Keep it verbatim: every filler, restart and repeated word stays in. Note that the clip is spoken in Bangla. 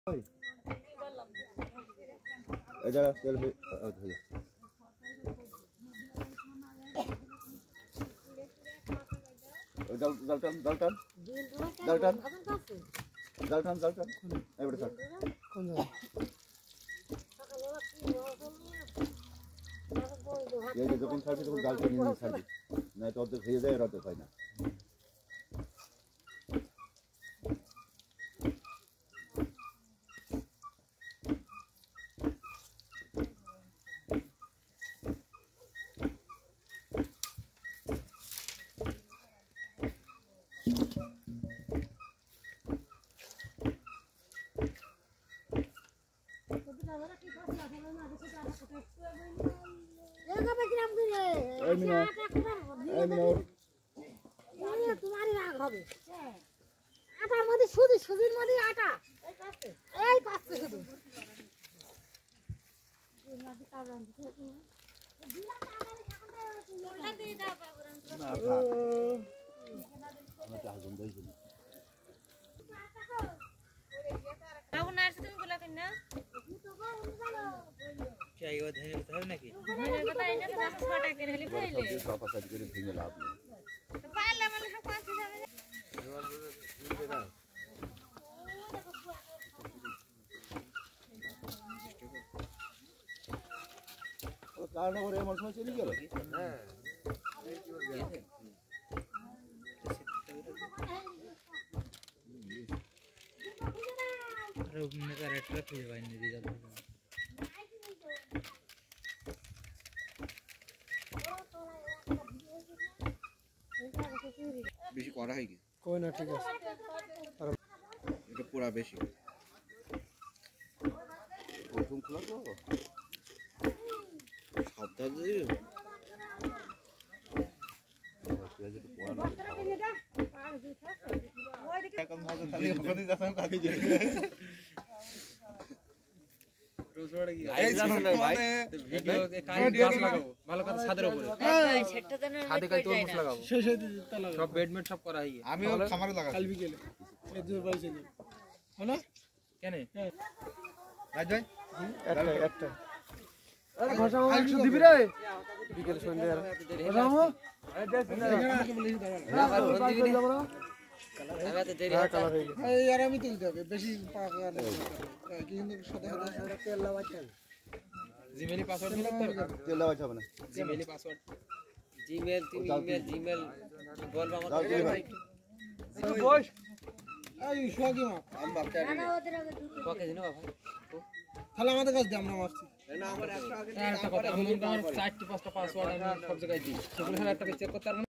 এটা তেল হয়ে জল জলটান জলটান জলটান জলটান জলটান এবারে থাক কোন এই যে যখন ছাড়বি তখন জালটা নিয়ে নিয়ে ছাড়বি না তো অর্ধেক হয়ে যায় আর অর্ধেক হয় না तुम्हारी राग হবে আটার মধ্যে সুজি সুজির মধ্যে আটা এই পাচ্ছে শুধু কারণ ওর এমন সময় চলে গেল হ্যাঁ বেশি করা হয় কি কই না ঠিক আছে এটা পুরা বেশি প্রথম খোলা তো সপ্তাহ দিয়ে আমিও খামারে লাগাই কাল বিকেলে এই দুই বাড়ি চলে হলো কেন রাজ ভাই একটা একটা আরে ঘষা একশো দিবি রে বিকেল সন্ধ্যা ঘষামো আরে দেখ না কালার তো দেরি হয় কালার হয়ে গেছে এই আর আমি তুলতে হবে বেশি পাকা না কিন্তু সাথে সাথে তেল লাগাতে জিমেইল পাসওয়ার্ড দিলে তো তেল লাগাতে হবে না জিমেইল পাসওয়ার্ড জিমেইল তুমি ইমেল জিমেইল বলবা আমাকে বস এই শোকি মা আমি বাচ্চা না ওদের আগে ওকে দিনো বাবা তাহলে আমাদের কাছে আমরা মারছি না আমার একটা আগে একটা কথা আমি আমার চারটি পাঁচটা পাসওয়ার্ড আমি সব জায়গায় দিই সেগুলো একটা চেক করতে পারবো